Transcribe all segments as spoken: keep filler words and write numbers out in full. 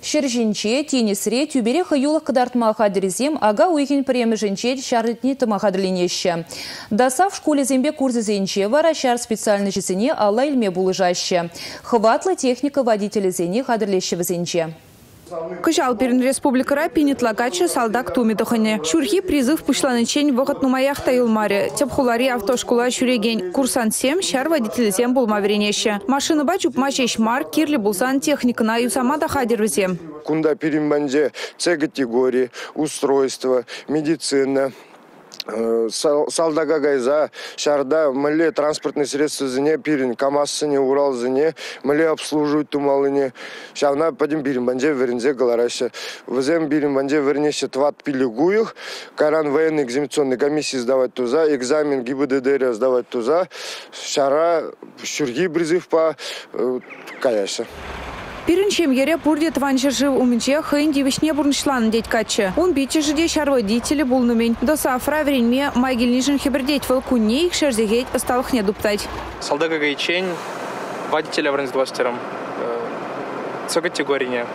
Шержинче, тенесре, тюбереха юлах кадартма хадризем, ага уйхин премежинче, шарытни тамахадрлинеще. Даса в школе зембе курсы зенче, вара шар специальной чесене, алла ильме булыжаще. Хватла техника водителя зене хадрилещего зенче. Кыжал перен республикара пинет лагачы салдак тумитохане. Шурхи призыв пушланычень вогат нумаях тайылмаре. Тепхулари автошкола шуреген. Курсант семь, шар водитель зем булма веренеще. Машина бачуп мачеш мар, кирли булсан техника на юсамада хадервзе. Кунда перембанде С категории, устройство, медицина. Салдага гайза, шарда, мали транспортные средства зене, пирин, КамАЗ зене, Урал зене, мали обслуживают тумалыне. Шавна падим пирин банде верензе галараща. Везем пирин банде вернеще тват пилигуих, каран военной экзаменационной комиссии сдавать туза, экзамен ГИБДД сдавать туза, шара, шурги призыв по каяша. Пиренчем ере пурде тванчер жив умече хын дивишне бурнышлан деть каче. Он биче жиде шар водители булнумень. До сафра вреньме майгельнижен хибердеть волкуней шерзегеть осталых не дуптать. Салдага гайчень водителя в ренздвастером. С категории.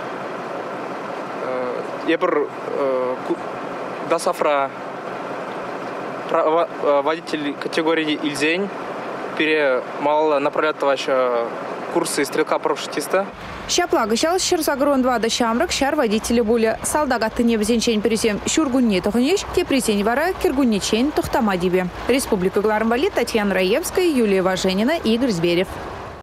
Ебр до сафра водитель категории Ильзень перемал направлять ваши курсы стрелка-парашютиста. Щапла гащал шерзагрон два до шамрак шар водители буля. Салдага тыне взенчень пересем шургунне тохнеш, те присень вара киргуннечень тохтамадибе. Республика Гларамбали, Татьяна Раевская, Юлия Важенина, Игорь Зверев.